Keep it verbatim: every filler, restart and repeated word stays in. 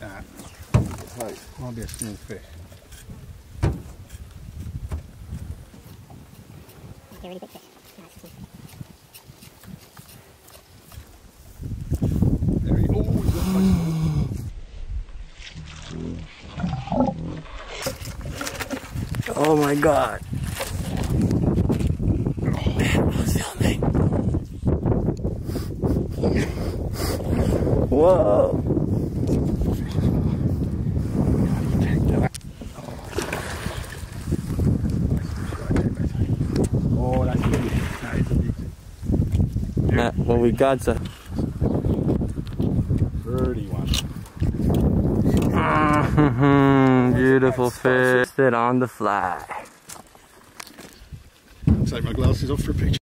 that. Right. Might be a small fish. They're really big fish. No, it's just There he, oh, he's got close. Oh my god. Man, who's filming? Whoa. Oh, that's a beauty. That is a beauty. Matt, what we got's a Birdie one. mm-hmm, beautiful fish. Sit on the fly. Take my glasses off for a picture.